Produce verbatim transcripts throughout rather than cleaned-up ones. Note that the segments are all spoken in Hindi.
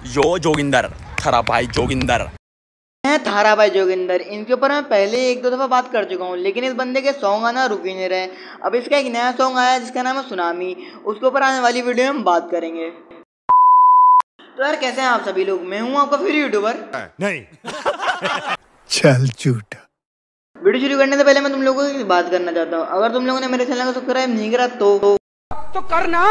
यो जोगिंदर थारा भाई जोगिंदर मैं थारा भाई जोगिंदर, इनके ऊपर मैं पहले एक दो दफ़ा बात कर चुका हूँ, लेकिन इस बंदे के सॉन्ग आना रुक ही नहीं रहे। अब इसका एक नया सॉन्ग आया जिसका नाम है सुनामी, उसके ऊपर आने वाली वीडियो में हम बात करेंगे। तो यार कैसे हैं आप सभी लोग, मैं हूँ आपका फिर यूट्यूबर नहीं चल झूठा। वीडियो शुरू करने से पहले मैं तुम लोगों की बात करना चाहता हूँ, अगर तुम लोगों ने मेरे चैनल को सब्सक्राइब नहीं करा तो तो करना,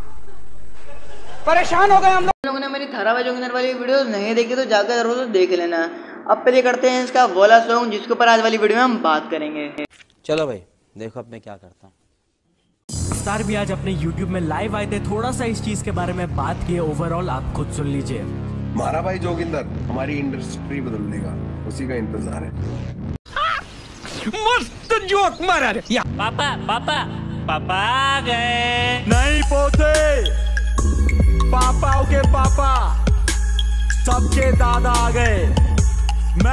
परेशान हो गए हम लोग। तुम लोगों ने मेरी थारा भाई जोगिंदर वाली वीडियो नहीं देखी तो जाकर जरूर देख लेना। अब पहले करते हैं इसका वाला सॉन्ग जिसके ऊपर आज वाली वीडियो में हम बात करेंगे। चलो भाई देखो अब मैं क्या करता हूँ। स्टार भी आज अपने YouTube में लाइव आए थे, थोड़ा सा इस चीज के बारे में बात की है। ओवरऑल आप खुद सुन लीजिए। मारा भाई जोगिंदर हमारी इंडस्ट्री बदल देगा, उसी का इंतजार है। मस्त जोक मारा रे। पापा पापा पापा आ गए। नहीं पोते पापाओं के पापा सबके दादा आ गए। मैं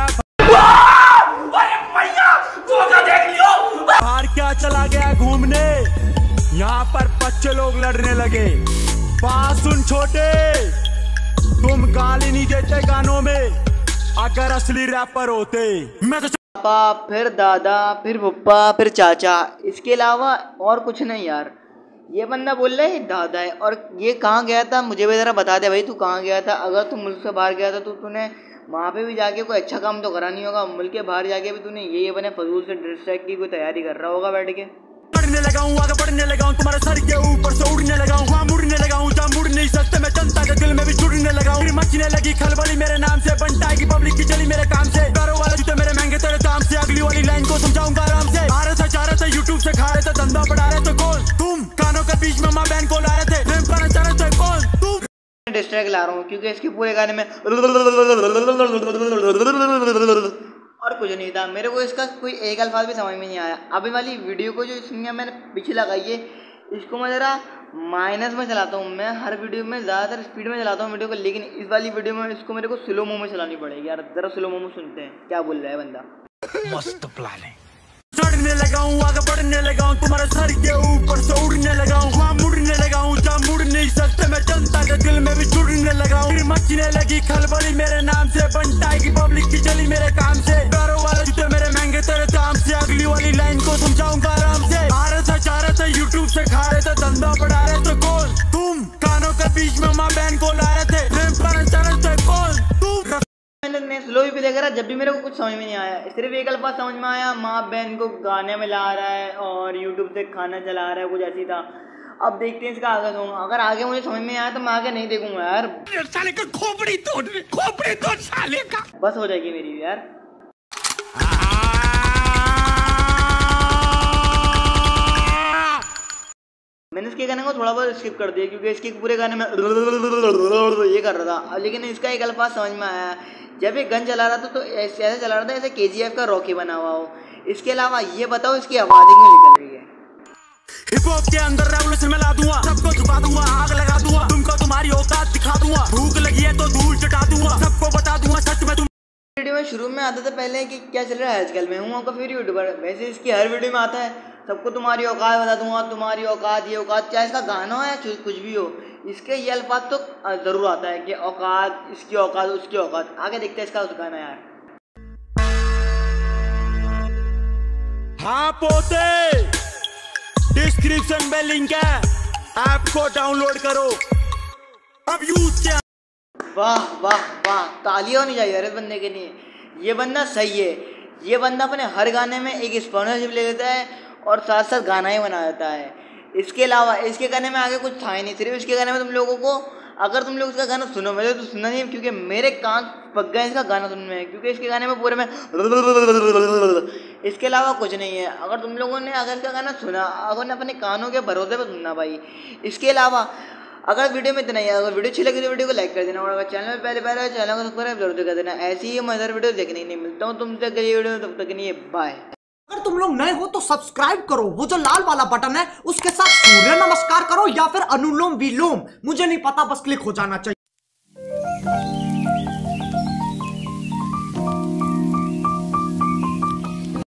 बाहर क्या चला गया घूमने, यहाँ पर बच्चे लोग लड़ने लगे। बात सुन छोटे, तुम गाली नहीं देते गानों में, अगर असली रैपर होते। मैं तो पापा, फिर दादा, फिर पप्पा, फिर चाचा, इसके अलावा और कुछ नहीं यार। ये बंदा बोल रहा है दादा है, और ये कहाँ गया था मुझे भी ज़रा बता दे भाई, तू कहाँ गया था। अगर तू मुल्क से बाहर गया था तो तूने वहाँ पे भी जाके कोई अच्छा काम तो करा नहीं होगा। मुल्क के बाहर जाके भी तूने ये ये बने फजूल से ड्रेस ट्रैक की कोई तैयारी कर रहा होगा बैठ के। पढ़ने लगा हूँ, आगे बढ़ने लगा हूँ, तुम्हारे सर के ऊपर से उड़ने लगा हूँ। वहाँ मुड़ने लगा हूँ जहाँ मुड़ नहीं सकते, मैं जनता के दिल में भी जुड़ने लगा हूँ। मचने लगी खलबली मेरे नाम से, बनता की पब्लिक की चली मेरे काम से। कारों वाले जूते मेरे महंगे तेरे दाम से, अगली वाली लाइन को समझाऊंगा आराम से। आ रहे थे जा रहे थे यूट्यूब से खा रहे थे, धंधा बढ़ा रहे थे कौन तुम, कानों के बीच में माँ बहन को ला रहे थे, प्रेम करना चाह रहे थे कौन तुम। डिस्ट्रैक्ट ला रहा हूँ क्योंकि इसके पूरे गाने में और कुछ नहीं था। मेरे को इसका कोई एक अल्फाज भी समझ में नहीं आया। अभी वाली वीडियो को जो इसमें मैंने पीछे लगाई है, इसको मैं ज़रा माइनस में चलाता हूँ। मैं हर वीडियो में ज़्यादातर स्पीड में चलाता हूँ वीडियो को, लेकिन इस वाली वीडियो में इसको मेरे को स्लो मो में चलानी पड़ेगी यार। ज़रा स्लो मो में सुनते हैं क्या बोल रहा है बंदा। मस्त प्लान है। चढ़ने लगा हूँ, आगे बढ़ने लगा हूँ, तुम्हारे सर के ऊपर से उड़ने लगा हूँ। वहाँ मुड़ने लगा हूँ जहाँ मुड़ नहीं सकते, मैं जनता के दिल में भी जुड़ने लगा हूँ। मचने लगी खलबली मेरे नाम से, बनता की पब्लिक की चली मेरे काम से। कारों वाले जूते मेरे महंगे तेरे दाम से, अगली वाली लाइन को समझाऊंगा आराम से। आ रहे थे जा रहे थे यूट्यूब से खा रहे थे, धंधा बढ़ा रहे थे कौन तुम, कानों के बीच में माँ बहन को ला रहे थे, प्रेम करना चाह रहे थे कौन तुम। मैंने स्लो भी प्ले करा, जब भी मेरे को कुछ समझ में नहीं आया। सिर्फ एक अल्फाज समझ में आया, माँ बहन को गाने में ला रहा है और यूट्यूब से खाना चला रहा है, कुछ ऐसी था। अब देखते हैं इसका आगे सॉन्ग, अगर आगे मुझे समझ में आया तो मैं आगे नहीं देखूंगा यार। साले का खोपड़ी तोड़, खोपड़ी तोड़ साले का। बस हो जाएगी मेरी यार। मैंने इसके गाने को थोड़ा बहुत स्किप कर दिया क्योंकि इसके पूरे गाने में ये कर रहा था, लेकिन इसका एक अल्फाज समझ में आया। जब ये गन चला रहा था तो ऐसे ऐसे चला रहा था ऐसे केजीएफ का रॉकी बना हुआ हो। इसके अलावा ये बताओ इसकी आवाज़ क्यों निकल रही है। हिप हॉप के अंदर रेवोल्यूशन में ला दूंगा, सबको झुका दूंगा, आग लगा दूंगा, तुमको तुम्हारी औकात दिखा दूंगा। भूख लगी है तो धूल चटा दूंगा, सबको बता दूंगा सच में। तुम वीडियो में शुरू में आता था पहले कि क्या चल रहा है आजकल, मैं हूँ आपका फिर यूट्यूबर। वैसे इसकी हर वीडियो में आता है सबको तुम्हारी औकात बता दूंगा, तुम्हारी औकात ये औकात, चाहे इसका गाना हो या कुछ भी हो, इसके ये अल्फाज तो ज़रूर आता है कि औकात, इसकी औकात, उसकी औकात। आगे देखते हैं इसका उस गाना यार। हाँ पोते, डिस्क्रिप्शन में लिंक है, ऐप को डाउनलोड करो अब यूज किया। वाह वाह वाह, तालियां होनी चाहिए इस बंदे के लिए। ये बंदा सही है। ये बंदा अपने हर गाने में एक स्पॉन्सरशिप ले लेता है और साथ साथ गाना ही बना देता है। इसके अलावा इसके गाने में आगे कुछ था ही नहीं। सिर्फ इसके गाने में तुम लोगों को, अगर तुम लोग इसका गाना सुनो, मेरे तो सुनना नहीं क्योंकि मेरे कान पक गए इसका गाना सुनने में, क्योंकि इसके गाने में पूरे में इसके अलावा कुछ नहीं है। अगर तुम लोगों ने अगर इसका गाना सुना, अगर अपने कानों के भरोसे पर सुनना भाई। इसके अलावा अगर वीडियो में इतना ही है, अगर वीडियो अच्छी लगी तो वीडियो को लाइक कर देना, और अगर चैनल में पहले पहले चैनल को सब्सक्राइब जरूर कर देना। ऐसी ही मजेदार वीडियो देखने के लिए मिलता हूँ तुमसे अगली वीडियो में, तब तक के लिए बाय। अगर तुम लोग नए हो तो सब्सक्राइब करो, वो जो लाल वाला बटन है उसके साथ सूर्य नमस्कार करो या फिर अनुलोम विलोम, मुझे नहीं पता, बस क्लिक हो जाना चाहिए।